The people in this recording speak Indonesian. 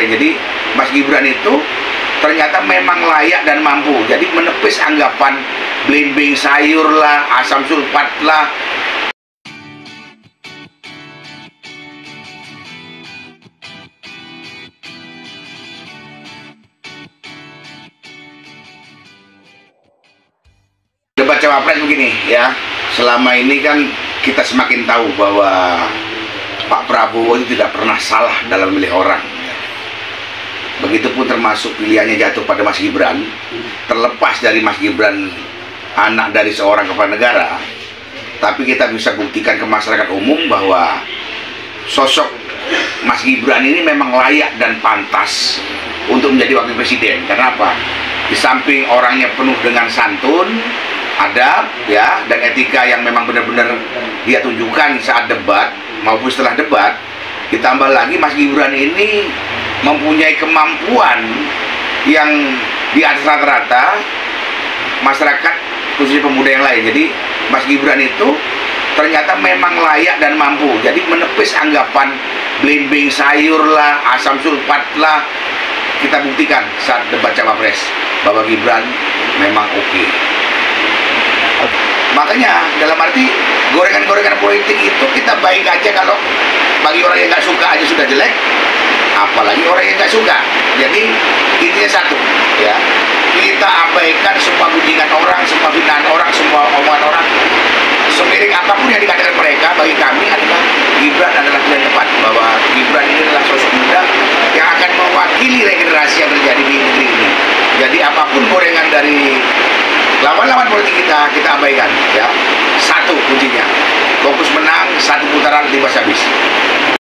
lain. Jadi Mas Gibran itu ternyata memang layak dan mampu. Jadi menepis anggapan belimbing sayur lah, asam sulfat lah. Debat cawapres begini ya, selama ini kan kita semakin tahu bahwa Pak Prabowo itu tidak pernah salah dalam memilih orang. Begitupun termasuk pilihannya jatuh pada Mas Gibran. Terlepas dari Mas Gibran anak dari seorang kepala negara, tapi kita bisa buktikan ke masyarakat umum bahwa sosok Mas Gibran ini memang layak dan pantas untuk menjadi wakil presiden. Karena apa? Di samping orangnya penuh dengan santun, adab, ya, dan etika yang memang benar-benar dia tunjukkan saat debat maupun setelah debat, ditambah lagi Mas Gibran ini mempunyai kemampuan yang di atas rata-rata masyarakat, khususnya pemuda yang lain. Jadi Mas Gibran itu ternyata memang layak dan mampu. Jadi menepis anggapan belimbing sayur lah, asam sulfat lah. Kita buktikan saat debat cawapres bahwa Gibran memang oke. Makanya dalam arti gorengan-gorengan politik itu kita baik aja kalau bagi orang yang nggak suka aja sudah jelek, apalagi orang yang nggak suka. Jadi intinya satu, ya, kita abaikan semua gunjingan orang, semua hinaan orang, semua omongan orang. Semiring apapun yang dikatakan mereka, bagi kami adalah Gibran adalah pilihan tepat. Bahwa Gibran ini adalah sosok muda yang akan mewakili regenerasi yang terjadi di negeri ini. Jadi apapun gorengan dari lawan-lawan politik kita abaikan, ya. Satu kuncinya, fokus menang, satu putaran 5 habis.